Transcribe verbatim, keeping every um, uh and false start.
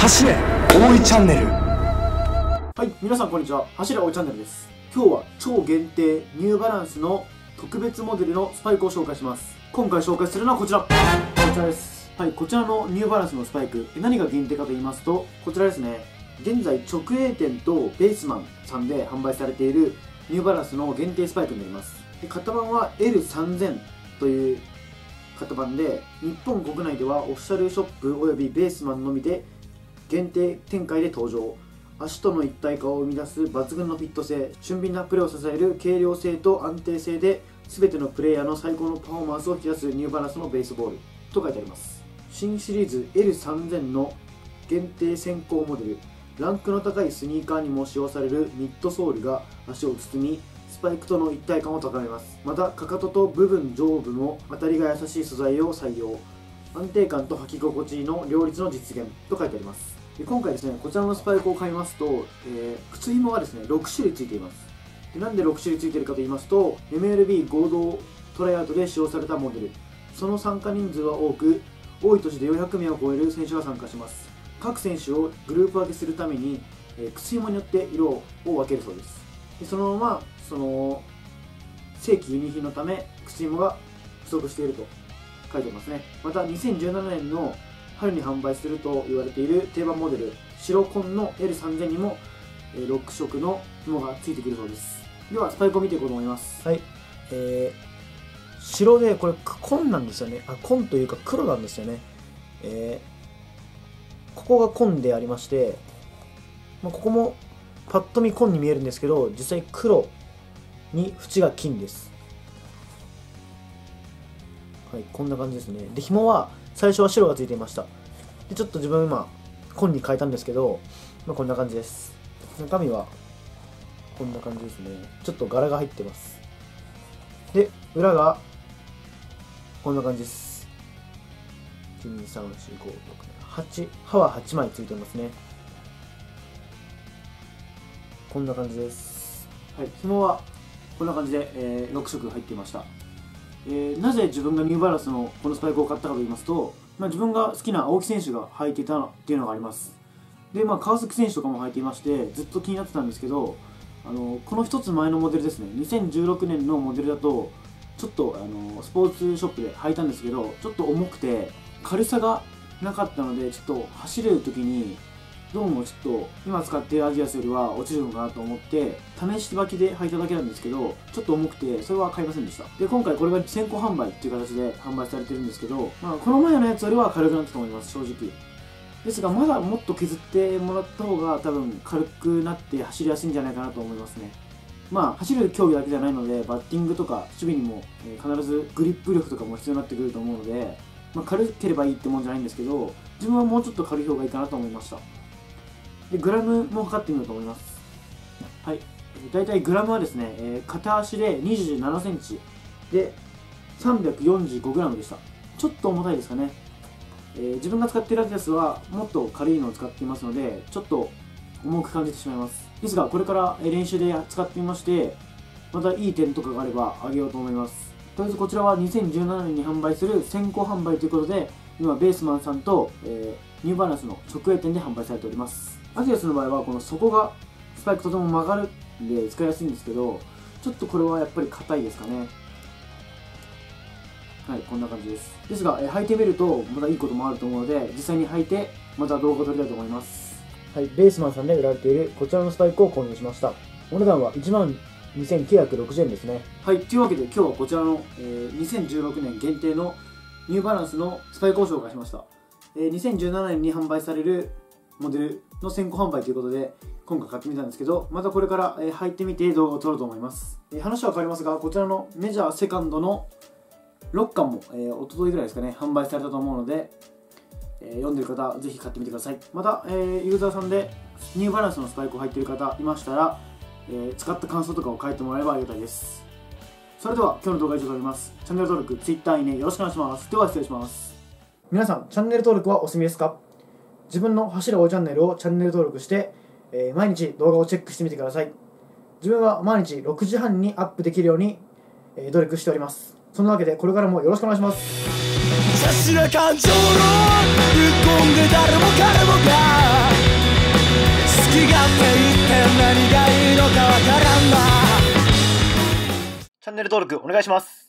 走れ大井チャンネル。 はい、皆さんこんにちは。走れ大井チャンネルです。今日は超限定ニューバランスの特別モデルのスパイクを紹介します。今回紹介するのはこちらこちらです。はい、こちらのニューバランスのスパイク、何が限定かと言いますと、こちらですね。現在直営店とベースマンさんで販売されているニューバランスの限定スパイクになります。で型番は エルさんぜん という型番で、日本国内ではオフィシャルショップおよびベースマンのみで限定展開で登場。足との一体化を生み出す抜群のフィット性、俊敏なプレーを支える軽量性と安定性で全てのプレイヤーの最高のパフォーマンスを引き出すニューバランスのベースボールと書いてあります。新シリーズ エルさんぜん の限定先行モデル、ランクの高いスニーカーにも使用されるニットソールが足を包み、スパイクとの一体感を高めます。またかかとと部分上部の当たりが優しい素材を採用、安定感と履き心地の両立の実現と書いてあります。で今回ですね、こちらのスパイクを買いますと、えー、靴紐がですねろく種類ついています。でなんでろく種類ついているかと言いますと、 エムエルビー 合同トライアウトで使用されたモデル、その参加人数は多く、多い年でよんひゃくめいを超える選手が参加します。各選手をグループ分けするために、えー、靴紐によって色を分けるそうです。でそのままその正規輸入品のため靴紐が不足していると書いてありますね。またにせんじゅうななねんの春に販売すると言われている定番モデル白紺の エルさんぜん にもろく色の紐がついてくるそうです。ではスパイクを見ていこうと思います。はい、えー、白でこれ紺なんですよね。あ、紺というか黒なんですよね。えー、ここが紺でありまして、まあ、ここもパッと見紺に見えるんですけど、実際黒に縁が金です。はい、こんな感じですね。で紐は最初は白がついていました。でちょっと自分今紺に変えたんですけど、まあ、こんな感じです。中身はこんな感じですね。ちょっと柄が入ってます。で裏がこんな感じです。いちにさんよんごろくはち、刃ははちまいついてますね。こんな感じです。はい、紐はこんな感じで、えー、ろく色入っていました。えー、なぜ自分がニューバランスのこのスパイクを買ったかと言いますと、まあ、自分が好きな青木選手が履いていたっていうのがあります。で、まあ、川崎選手とかも履いていまして、ずっと気になってたんですけど、あのこの一つ前のモデルですね、にせんじゅうろくねんのモデルだと、ちょっとあのスポーツショップで履いたんですけど、ちょっと重くて軽さがなかったので、ちょっと走れる時にどうもちょっと今使っているアディダスよりは落ちるのかなと思って試し履きで履いただけなんですけど、ちょっと重くてそれは買いませんでした。で今回これが先行販売っていう形で販売されてるんですけど、まあ、この前のやつよりは軽くなったと思います、正直。ですがまだもっと削ってもらった方が多分軽くなって走りやすいんじゃないかなと思いますね。まあ走る競技だけじゃないので、バッティングとか守備にも、えー、必ずグリップ力とかも必要になってくると思うので、まあ、軽ければいいってもんじゃないんですけど、自分はもうちょっと軽い方がいいかなと思いました。でグラムも測ってみようと思います。はい、だいたいグラムはですね、えー、片足でにじゅうななセンチでさんびゃくよんじゅうごグラムでした。ちょっと重たいですかね。えー、自分が使っているアディダスはもっと軽いのを使っていますので、ちょっと重く感じてしまいます。ですがこれから練習で使ってみまして、またいい点とかがあればあげようと思います。とりあえずこちらはにせんじゅうななねんに販売する先行販売ということで、今ベースマンさんと、えー、ニューバランスの直営店で販売されております。アディダスの場合はこの底がスパイクとても曲がるんで使いやすいんですけど、ちょっとこれはやっぱり硬いですかね。はい、こんな感じです。ですが、え履いてみるとまたいいこともあると思うので、実際に履いてまた動画を撮りたいと思います。はい、ベースマンさんで売られているこちらのスパイクを購入しました。お値段はいちまんにせんきゅうひゃくろくじゅうえんですね。はい、というわけで今日はこちらの、えー、にせんじゅうろくねん限定のニューバランスのスパイクを紹介しました。えー、にせんじゅうななねんに販売されるモデルの先行販売ということで今回買ってみたんですけど、またこれから、えー、履いてみて動画を撮ろうと思います。えー、話は変わりますが、こちらのメジャーセカンドのろっかんも、えー、一昨日ぐらいですかね、販売されたと思うので、えー、読んでる方はぜひ買ってみてください。また、えー、ユーザーさんでニューバランスのスパイクを履いている方いましたら、えー、使った感想とかを書いてもらえればありがたいです。それでは今日の動画は以上となります。チャンネル登録、Twitter、いいねよろしくお願いします。では失礼します。皆さんチャンネル登録はお済みですか？自分の走るおチャンネルをチャンネル登録して、えー、毎日動画をチェックしてみてください。自分は毎日ろくじはんにアップできるように、えー、努力しております。そんなわけでこれからもよろしくお願いします。さすら感情のぶっ込んで誰も彼もがネル登録お願いします。